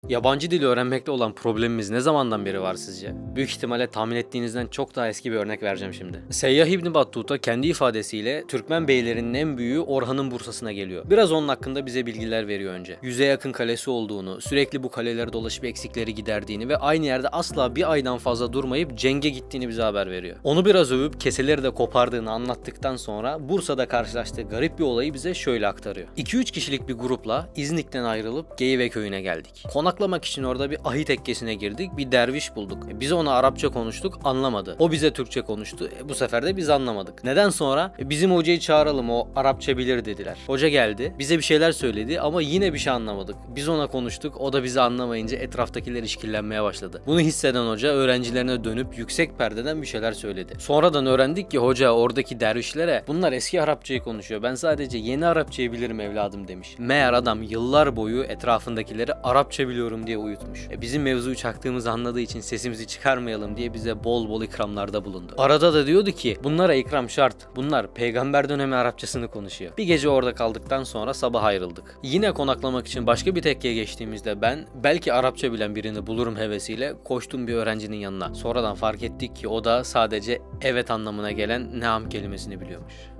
Yabancı dili öğrenmekte olan problemimiz ne zamandan beri var sizce? Büyük ihtimalle tahmin ettiğinizden çok daha eski bir örnek vereceğim şimdi. Seyyah İbn Battuta kendi ifadesiyle Türkmen beylerinin en büyüğü Orhan'ın Bursa'sına geliyor. Biraz onun hakkında bize bilgiler veriyor önce. 100'e yakın kalesi olduğunu, sürekli bu kalelere dolaşıp eksikleri giderdiğini ve aynı yerde asla bir aydan fazla durmayıp cenge gittiğini bize haber veriyor. Onu biraz övüp keseleri de kopardığını anlattıktan sonra Bursa'da karşılaştığı garip bir olayı bize şöyle aktarıyor. 2-3 kişilik bir grupla İznik'ten ayrılıp Geyve köyüne geldik. Konaklamak için orada bir ahi tekkesine girdik, bir derviş bulduk. Biz ona Arapça konuştuk, anlamadı. O bize Türkçe konuştu, bu sefer de biz anlamadık. Neden sonra? Bizim hocayı çağıralım, o Arapça bilir dediler. Hoca geldi, bize bir şeyler söyledi ama yine bir şey anlamadık. Biz ona konuştuk, o da bizi anlamayınca etraftakiler işkillenmeye başladı. Bunu hisseden hoca öğrencilerine dönüp yüksek perdeden bir şeyler söyledi. Sonradan öğrendik ki hoca oradaki dervişlere bunlar eski Arapçayı konuşuyor, ben sadece yeni Arapçayı bilirim evladım demiş. Meğer adam yıllar boyu etrafındakileri Arapça biliyorum diye uyutmuş. Bizim mevzuyu çaktığımızı anladığı için sesimizi çıkarmayalım diye bize bol bol ikramlarda bulundu. Arada da diyordu ki bunlara ikram şart. Bunlar peygamber dönemi Arapçasını konuşuyor. Bir gece orada kaldıktan sonra sabah ayrıldık. Yine konaklamak için başka bir tekkeye geçtiğimizde ben belki Arapça bilen birini bulurum hevesiyle koştum bir öğrencinin yanına. Sonradan fark ettik ki o da sadece evet anlamına gelen neam kelimesini biliyormuş.